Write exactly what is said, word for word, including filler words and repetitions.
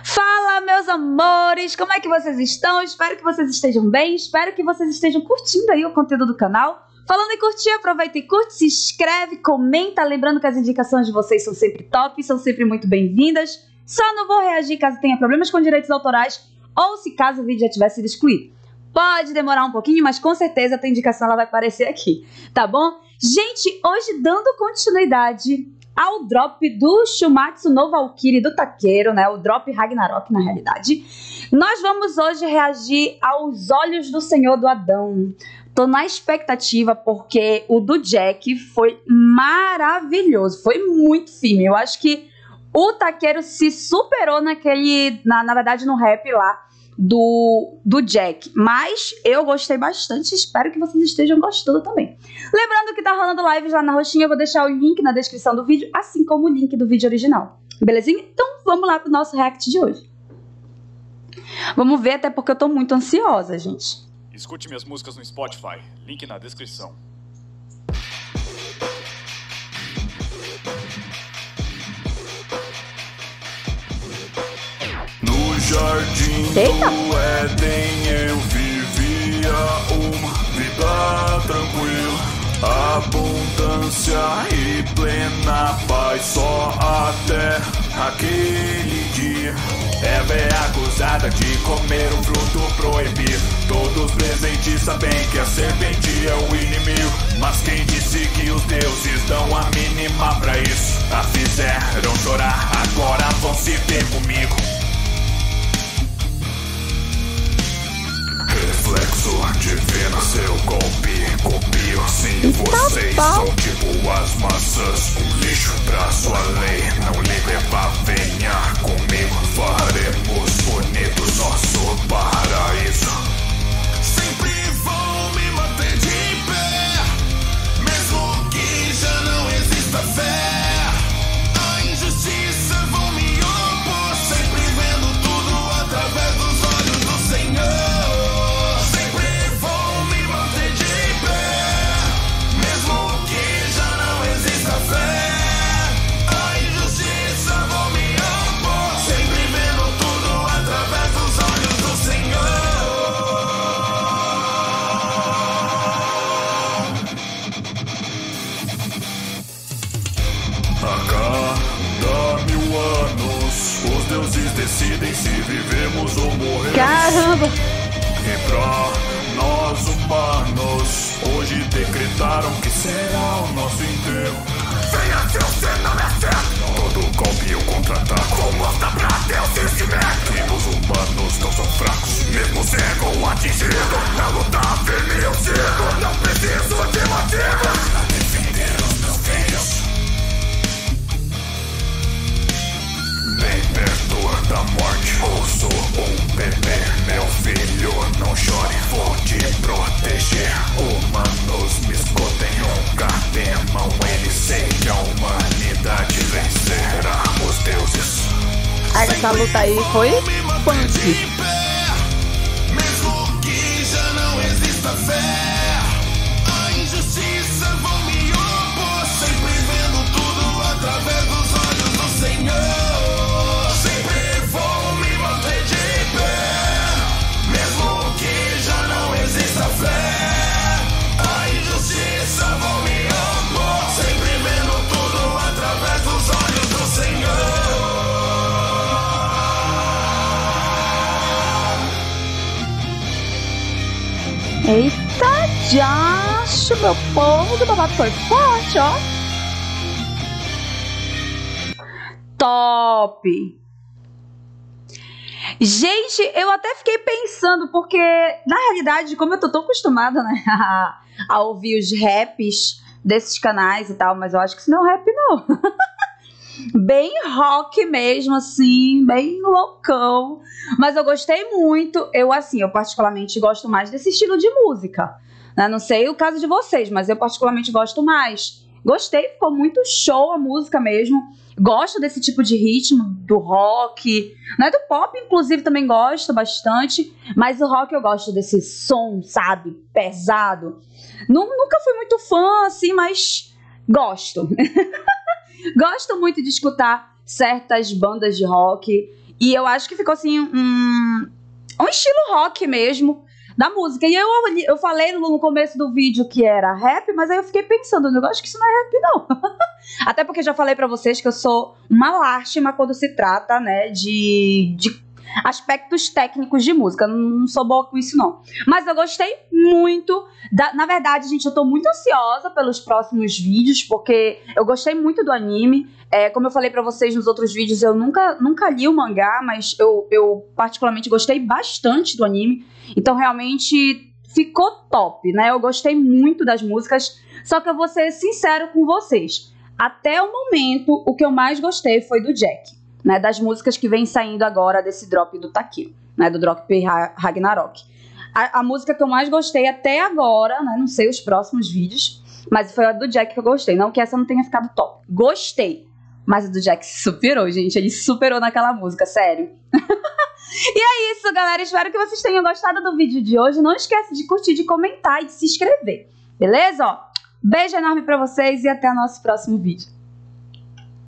Fala, meus amores! Como é que vocês estão? Espero que vocês estejam bem, espero que vocês estejam curtindo aí o conteúdo do canal. Falando em curtir, aproveita e curte, se inscreve, comenta, lembrando que as indicações de vocês são sempre top, são sempre muito bem-vindas. Só não vou reagir caso tenha problemas com direitos autorais ou se caso o vídeo já tivesse sido excluído. Pode demorar um pouquinho, mas com certeza a tua indicação ela vai aparecer aqui, tá bom? Gente, hoje dando continuidade ao drop do Shumatsu no Valkyrie do Takeru, né? O drop Ragnarok, na realidade. Nós vamos hoje reagir aos Olhos do Senhor do Adão. Tô na expectativa porque o do Jack foi maravilhoso, foi muito firme. Eu acho que o Takeru se superou naquele, na, na verdade, no rap lá do, do Jack. Mas eu gostei bastante, espero que vocês estejam gostando também. Lembrando que tá rolando live lá na roxinha, eu vou deixar o link na descrição do vídeo, assim como o link do vídeo original. Belezinha? Então vamos lá pro nosso react de hoje. Vamos ver, até porque eu tô muito ansiosa, gente. Escute minhas músicas no Spotify, link na descrição. No jardim Eita. do Éden eu vivia uma vida tranquila, abundância e plena paz só até aquele dia. Eva é acusada de comer um fruto proibido. Todos presentes sabem que a serpente é o inimigo, mas quem disse que os deuses dão a mínima pra isso? A fizeram chorar, agora vão se ver comigo. Reflexo divino, seu golpe copio. Sim, vocês são tipo as maçãs, um lixo pra sua lei. Não lhe levar, venha comigo, faremos bonito nosso paraíso. Sempre vão me manter de pé, mesmo que já não exista fé. A injustiça vão me opor, sempre vendo tudo através dos olhos do Senhor. Os deuses decidem se vivemos ou morremos. Caramba! E pra nós humanos, hoje decretaram que será o nosso enterro. Venha se você não me acerta, todo golpe eu contra-ataco. Vou mostrar pra Deus esse método que os humanos não são fracos, mesmo cego atingido. Na luta firme eu sigo, não preciso de motivo pra defender os meus filhos. Bem perto da morte, ouço um bebê. Meu filho, não chore, vou te proteger. Humanos me escutem, nunca temam. Eles sei que a humanidade vencerá os deuses. Essa luta aí foi punk. Mesmo que já não exista fé, a injustiça vão me opor, sempre vendo tudo através dos olhos do Senhor. Eita, jacho, meu povo, que babado foi forte, ó. Top. Gente, eu até fiquei pensando, porque na realidade, como eu tô tão acostumada, né, a, a ouvir os raps desses canais e tal, mas eu acho que isso não é rap, não. Bem rock mesmo, assim, bem loucão. Mas eu gostei muito. Eu, assim, eu particularmente gosto mais desse estilo de música, né? Não sei o caso de vocês, mas eu particularmente gosto mais. Gostei, ficou muito show a música mesmo. Gosto desse tipo de ritmo, do rock, né? Do pop, inclusive, também gosto bastante. Mas o rock eu gosto desse som, sabe? Pesado. Nunca fui muito fã, assim, mas gosto. Gosto muito de escutar certas bandas de rock. E eu acho que ficou assim um, um estilo rock mesmo da música. E eu, eu falei no começo do vídeo que era rap, mas aí eu fiquei pensando, eu acho que isso não é rap não. Até porque já falei pra vocês que eu sou uma lástima quando se trata, né, de, de aspectos técnicos de música. Não sou boa com isso não. Mas eu gostei muito. Da, na verdade, gente, eu tô muito ansiosa pelos próximos vídeos, porque eu gostei muito do anime. É, como eu falei pra vocês nos outros vídeos, eu nunca, nunca li o mangá, mas eu, eu particularmente gostei bastante do anime. Então realmente ficou top, né? Eu gostei muito das músicas, só que eu vou ser sincero com vocês. Até o momento, o que eu mais gostei foi do Jack, né? Das músicas que vem saindo agora desse drop do Takiro, né? Do drop Ragnarok. A, a música que eu mais gostei até agora, né? Não sei os próximos vídeos, mas foi a do Jack que eu gostei. Não que essa não tenha ficado top. Gostei. Mas a do Jack superou, gente. Ele superou naquela música, sério. E é isso, galera. Espero que vocês tenham gostado do vídeo de hoje. Não esquece de curtir, de comentar e de se inscrever. Beleza? Ó, beijo enorme pra vocês e até o nosso próximo vídeo.